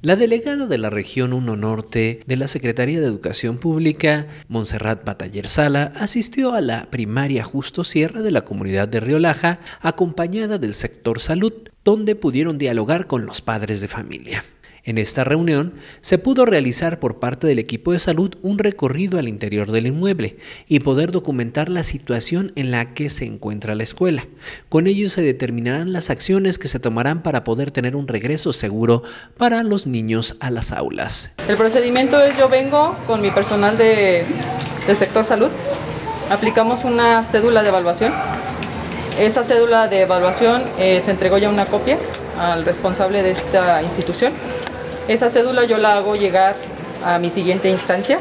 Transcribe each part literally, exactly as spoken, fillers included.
La delegada de la Región uno Norte de la Secretaría de Educación Pública, Montserrat Bataller Sala, asistió a la primaria Justo Sierra de la comunidad de Riolaja, acompañada del sector salud, donde pudieron dialogar con los padres de familia. En esta reunión se pudo realizar por parte del equipo de salud un recorrido al interior del inmueble y poder documentar la situación en la que se encuentra la escuela. Con ello se determinarán las acciones que se tomarán para poder tener un regreso seguro para los niños a las aulas. El procedimiento es: yo vengo con mi personal de, del sector salud, aplicamos una cédula de evaluación. Esa cédula de evaluación eh, se entregó ya una copia al responsable de esta institución. Esa cédula yo la hago llegar a mi siguiente instancia,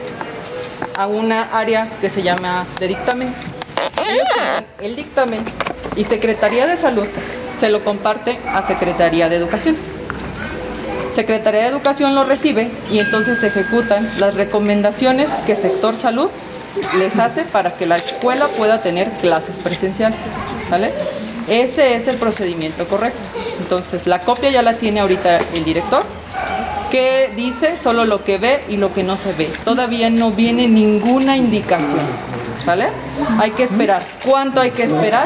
a una área que se llama de dictamen. Ellos tienen el dictamen y Secretaría de Salud se lo comparte a Secretaría de Educación. Secretaría de Educación lo recibe y entonces se ejecutan las recomendaciones que Sector Salud les hace para que la escuela pueda tener clases presenciales, ¿vale? Ese es el procedimiento correcto. Entonces la copia ya la tiene ahorita el director, que dice solo lo que ve y lo que no se ve. Todavía no viene ninguna indicación, ¿vale? Hay que esperar. ¿Cuánto hay que esperar?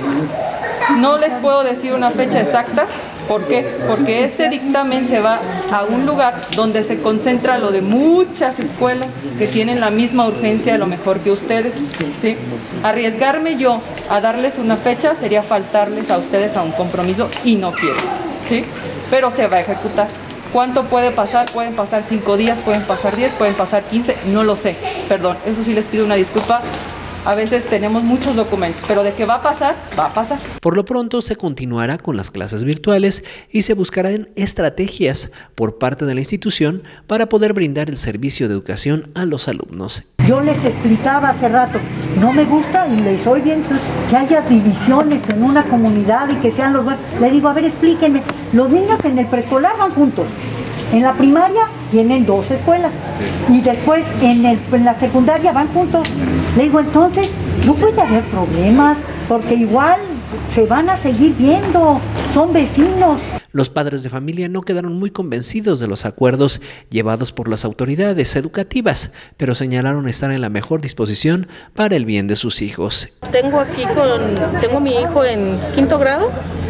No les puedo decir una fecha exacta. ¿Por qué? Porque ese dictamen se va a un lugar donde se concentra lo de muchas escuelas que tienen la misma urgencia a lo mejor que ustedes, ¿sí? Arriesgarme yo a darles una fecha sería faltarles a ustedes a un compromiso y no quiero, ¿sí? Pero se va a ejecutar. ¿Cuánto puede pasar? Pueden pasar cinco días, pueden pasar diez, pueden pasar quince, no lo sé, perdón, eso sí les pido una disculpa. A veces tenemos muchos documentos, pero de que va a pasar, va a pasar. Por lo pronto se continuará con las clases virtuales y se buscarán estrategias por parte de la institución para poder brindar el servicio de educación a los alumnos. Yo les explicaba hace rato, no me gusta y les oye bien que haya divisiones en una comunidad y que sean los buenos. Le digo, a ver, explíquenme, los niños en el preescolar van juntos. En la primaria tienen dos escuelas y después en, el, en la secundaria van juntos. Le digo, entonces no puede haber problemas porque igual se van a seguir viendo, son vecinos. Los padres de familia no quedaron muy convencidos de los acuerdos llevados por las autoridades educativas, pero señalaron estar en la mejor disposición para el bien de sus hijos. Tengo aquí con, tengo mi hijo en quinto grado.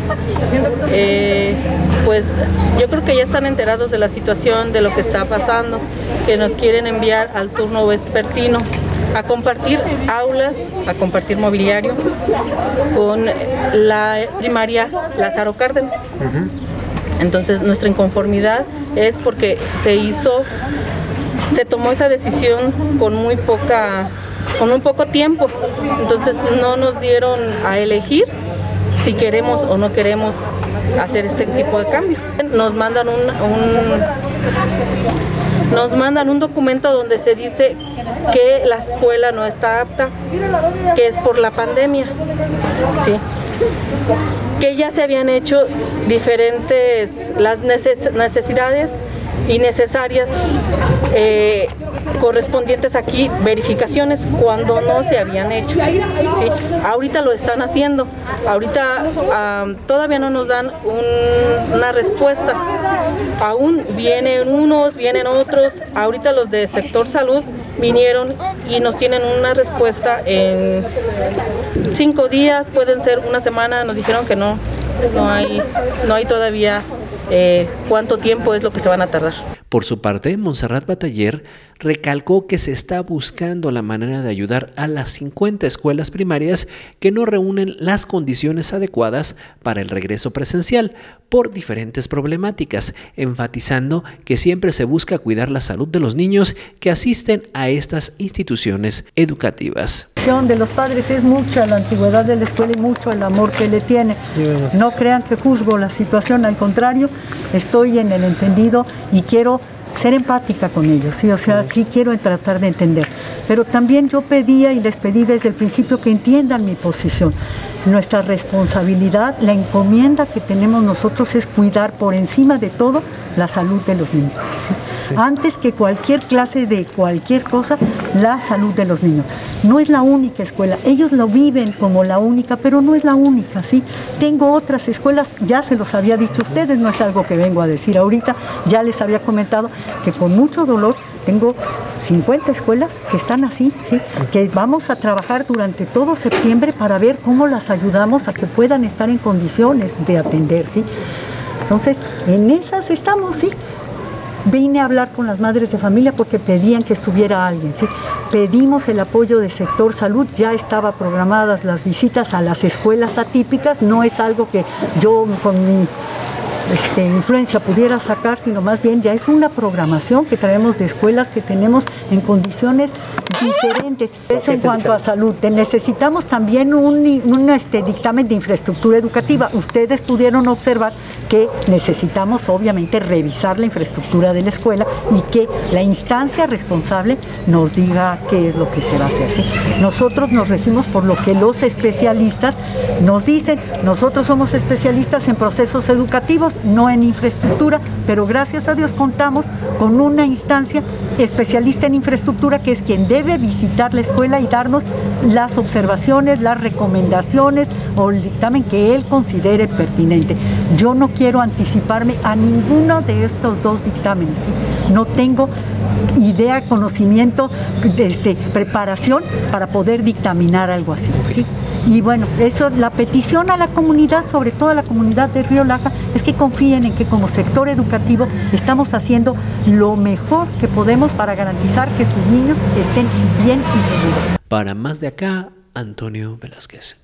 Eh, pues yo creo que ya están enterados de la situación, de lo que está pasando, que nos quieren enviar al turno vespertino a compartir aulas, a compartir mobiliario con la primaria Lázaro Cárdenas. Entonces nuestra inconformidad es porque se hizo, se tomó esa decisión con muy poca, con muy poco tiempo. Entonces no nos dieron a elegir si queremos o no queremos hacer este tipo de cambios. Nos mandan un, un nos mandan un documento donde se dice que la escuela no está apta, que es por la pandemia, sí, que ya se habían hecho diferentes las neces necesidades y necesarias eh, correspondientes aquí, verificaciones cuando no se habían hecho, ¿sí? Ahorita lo están haciendo, ahorita um, todavía no nos dan un, una respuesta, aún vienen unos, vienen otros, ahorita los de sector salud vinieron y nos tienen una respuesta en cinco días, pueden ser una semana, nos dijeron que no, no hay, no hay todavía eh, cuánto tiempo es lo que se van a tardar. Por su parte, Montserrat Bataller recalcó que se está buscando la manera de ayudar a las cincuenta escuelas primarias que no reúnen las condiciones adecuadas para el regreso presencial por diferentes problemáticas, enfatizando que siempre se busca cuidar la salud de los niños que asisten a estas instituciones educativas. De los padres es mucha la antigüedad de la escuela y mucho el amor que le tiene. No crean que juzgo la situación, al contrario, estoy en el entendido y quiero ser empática con ellos, ¿sí? O sea, sí quiero tratar de entender. Pero también yo pedía y les pedí desde el principio que entiendan mi posición. Nuestra responsabilidad, la encomienda que tenemos nosotros es cuidar por encima de todo la salud de los niños, ¿sí? Sí. Antes que cualquier clase de cualquier cosa, la salud de los niños. No es la única escuela, ellos lo viven como la única, pero no es la única, ¿sí? Tengo otras escuelas, ya se los había dicho a ustedes, no es algo que vengo a decir ahorita, ya les había comentado que con mucho dolor tengo cincuenta escuelas que están así, ¿sí? Que vamos a trabajar durante todo septiembre para ver cómo las ayudamos a que puedan estar en condiciones de atender, ¿sí? Entonces, en esas estamos, ¿sí? Vine a hablar con las madres de familia porque pedían que estuviera alguien, ¿sí? Pedimos el apoyo del sector salud, ya estaban programadas las visitas a las escuelas atípicas, no es algo que yo con mi Este, influencia pudiera sacar, sino más bien ya es una programación que traemos de escuelas que tenemos en condiciones diferentes. Eso en cuanto a salud. Necesitamos también un, un este, dictamen de infraestructura educativa. Ustedes pudieron observar que necesitamos obviamente revisar la infraestructura de la escuela y que la instancia responsable nos diga qué es lo que se va a hacer, ¿sí? Nosotros nos regimos por lo que los especialistas nos dicen. Nosotros somos especialistas en procesos educativos, no en infraestructura, pero gracias a Dios contamos con una instancia especialista en infraestructura que es quien debe visitar la escuela y darnos las observaciones, las recomendaciones o el dictamen que él considere pertinente. Yo no quiero anticiparme a ninguno de estos dos dictámenes, ¿sí? No tengo idea, conocimiento, este, preparación para poder dictaminar algo así, ¿sí? Y bueno, eso, la petición a la comunidad, sobre todo a la comunidad de Riolaja, es que confíen en que como sector educativo estamos haciendo lo mejor que podemos para garantizar que sus niños estén bien y seguros. Para Más de Acá, Antonio Velázquez.